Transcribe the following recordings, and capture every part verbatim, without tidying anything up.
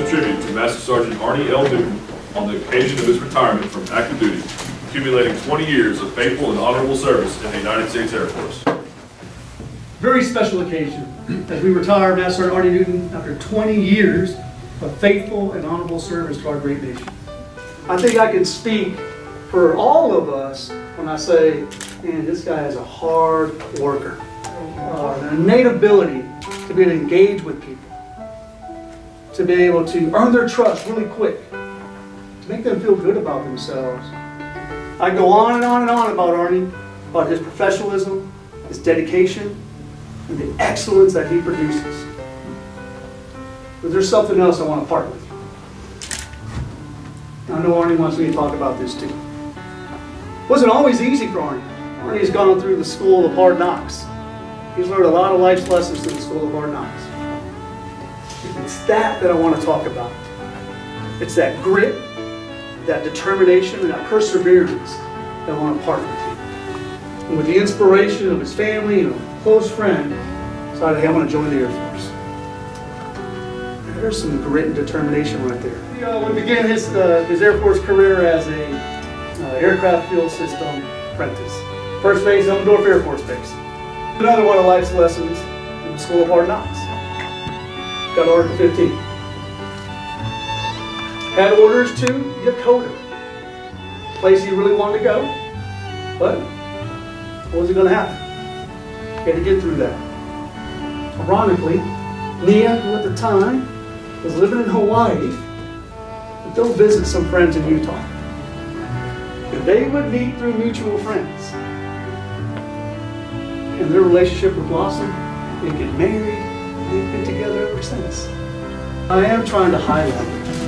tribute to Master Sergeant Arnie L. Newton on the occasion of his retirement from active duty, accumulating twenty years of faithful and honorable service in the United States Air Force. Very special occasion as we retire Master Sergeant Arnie Newton after twenty years of faithful and honorable service to our great nation. I think I can speak for all of us when I say, man, this guy is a hard worker. Uh, an innate ability to be able to engage with people, to be able to earn their trust really quick, to make them feel good about themselves. I go on and on and on about Arnie, about his professionalism, his dedication, and the excellence that he produces. But there's something else I want to part with you. I know Arnie wants me to talk about this too. It wasn't always easy for Arnie. Arnie's gone through the school of hard knocks. He's learned a lot of life's lessons through the school of hard knocks. It's that that I want to talk about. It's that grit, that determination, and that perseverance that I want to part with you. And with the inspiration of his family and a close friend, I decided, hey, I'm going to join the Air Force. There's some grit and determination right there. He uh, would begin his, uh, his Air Force career as a uh, aircraft fuel system apprentice. First base, Elmendorf Air Force Base. Another one of life's lessons in the School of Hard Knocks. Got Article fifteen. Had orders to Yokota, place he really wanted to go, but what was it going to happen? He had to get through that. Ironically, Nia, who at the time was living in Hawaii, would go visit some friends in Utah. And they would meet through mutual friends. And their relationship would blossom, they'd get married, and they've been together ever since. I am trying to highlight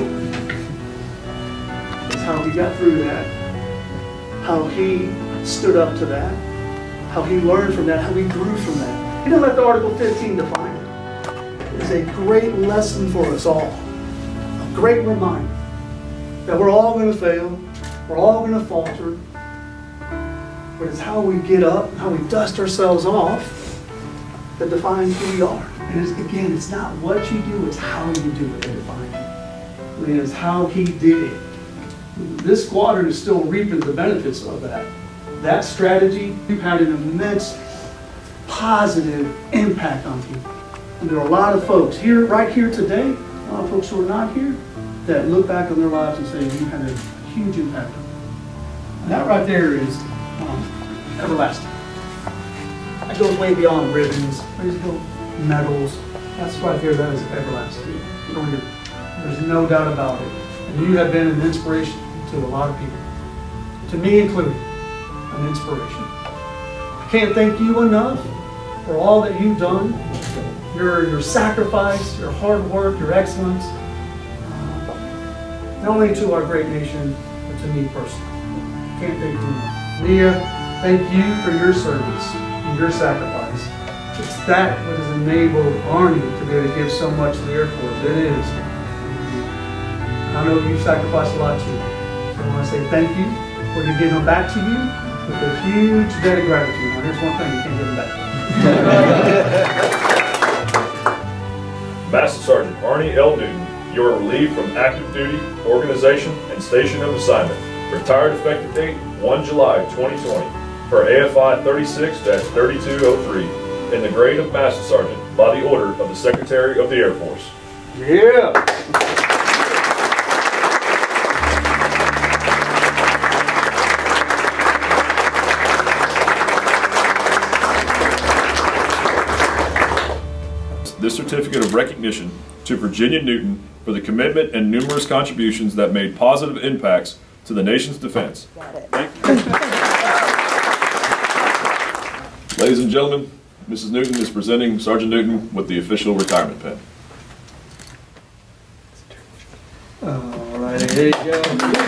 is how he got through that, how he stood up to that, how he learned from that, how he grew from that. He didn't let the Article fifteen define it. It's a great lesson for us all, a great reminder that we're all going to fail, we're all going to falter, but it's how we get up, how we dust ourselves off that defines who we are. And it's, again, it's not what you do, it's how you do it that defines you. I mean, it's how he did it. This squadron is still reaping the benefits of that. That strategy, you've had an immense positive impact on people. And there are a lot of folks here, right here today, a lot of folks who are not here, that look back on their lives and say, you had a huge impact on them. And that right there is um, everlasting. That goes way beyond ribbons, medals. That's right there, that is everlasting. There's no doubt about it. And you have been an inspiration to a lot of people. To me included, an inspiration. I can't thank you enough for all that you've done. Your, your sacrifice, your hard work, your excellence. Uh, not only to our great nation, but to me personally. Can't thank you enough. Nia, thank you for your service and your sacrifice. It's that that has enabled Arnie to be able to give so much to the Air Force. It is. I know you've sacrificed a lot too. So I want to say thank you for you giving them back to you with a huge debt of gratitude. Now here's one thing you can't give them back. Master Sergeant Arnie L. Newton, you are relieved from active duty, organization, and station of assignment. Retired effective date one July twenty twenty per A F I thirty-six dash thirty-two oh three in the grade of Master Sergeant by the order of the Secretary of the Air Force. Yeah. This certificate of recognition to Virginia Newton for the commitment and numerous contributions that made positive impacts to the nation's defense. Thank you. Ladies and gentlemen, Missus Newton is presenting Sergeant Newton with the official retirement pin. All right, here you go.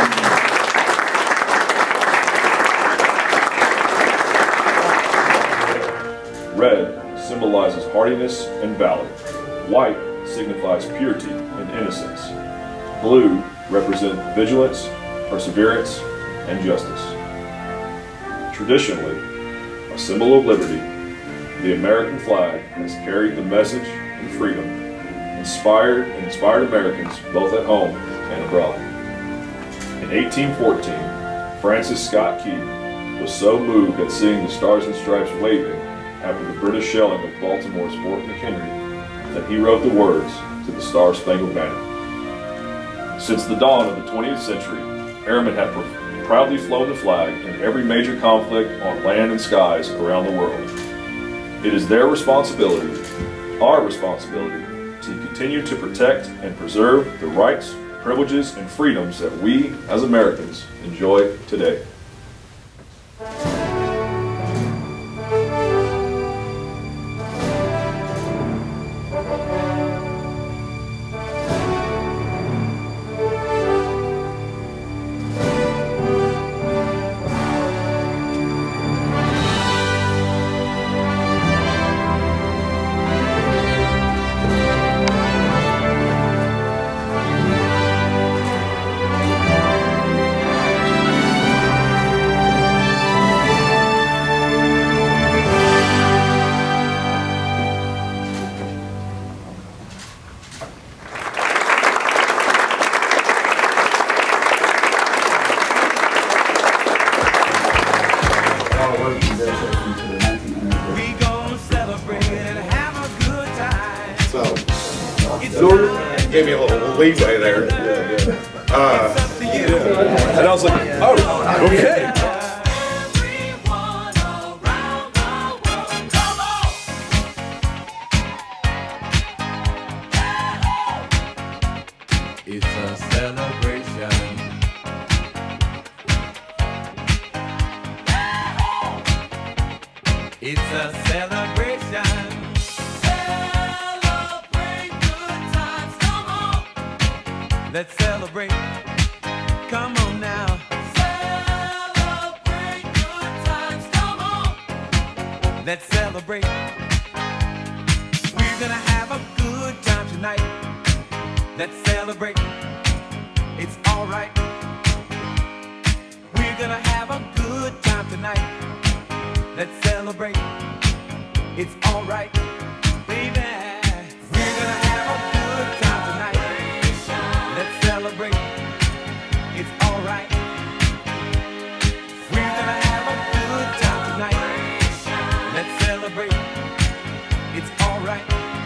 Red symbolizes hardiness and valor. White signifies purity and innocence. Blue represents vigilance, perseverance, and justice. Traditionally, a symbol of liberty, the American flag has carried the message of freedom and inspired and inspired Americans both at home and abroad. In eighteen fourteen, Francis Scott Key was so moved at seeing the Stars and Stripes waving after the British shelling of Baltimore's Fort McHenry that he wrote the words to the Star Spangled Banner. Since the dawn of the twentieth century, airmen have pr proudly flown the flag in every major conflict on land and skies around the world. It is their responsibility, our responsibility, to continue to protect and preserve the rights, privileges, and freedoms that we, as Americans, enjoy today. Gave me a little leeway there. Uh, and I was like, oh, okay. It's a celebration. It's a celebration. Let's celebrate. Come on now. Celebrate good times. Come on. Let's celebrate. We're gonna have a good time tonight. Let's celebrate. It's alright. We're gonna have a good time tonight. Let's celebrate. It's alright. Baby. We're gonna have a good time tonight. Let's celebrate. It's alright. We're gonna have a good time tonight. Let's celebrate. It's alright.